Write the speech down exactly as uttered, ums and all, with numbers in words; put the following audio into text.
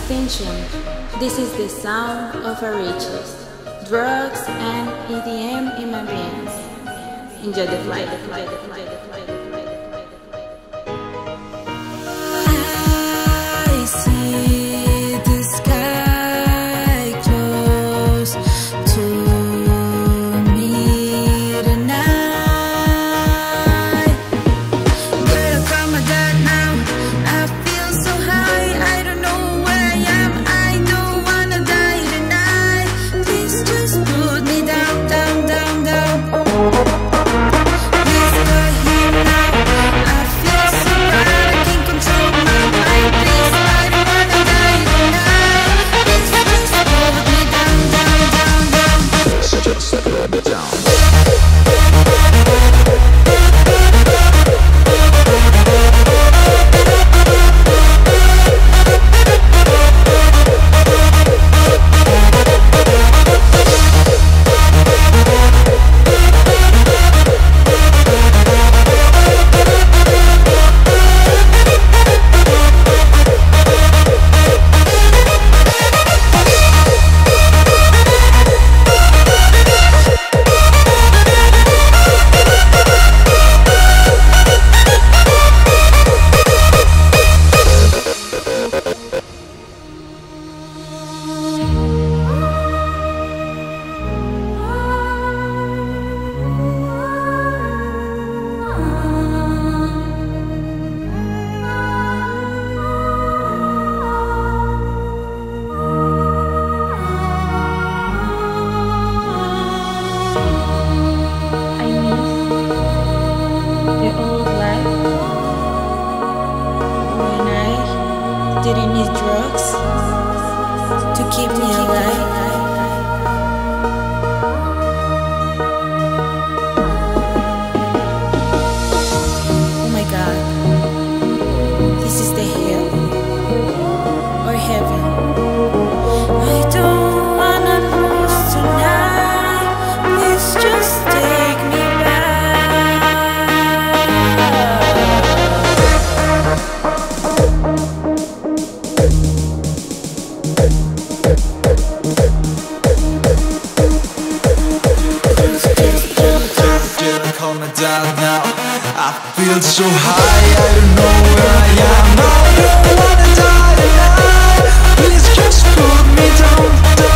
attention. This is the sound of a riches, drugs and E D M in my veins. Enjoy the flight, the flight, the flight, the flight, the flight, the flight, the flight. I see the sky close to me tonight. Girl, come my God now. I feel so high. I don't know where I am. I don't wanna die tonight. Please just put me down, down, down, down. Please go here now. I feel so bad. I can't control my mind. Please, I don't wanna die tonight. Please just put me down, down, down, down. Just put me down. I miss the old life when I didn't need drugs to keep me alive. Oh my God, this is the hell or heaven. I don't wanna lose tonight. Please just take me back. Calm me down now. I feel so high. I don't know where I am. I don't wanna die tonight. Please just put me down, down.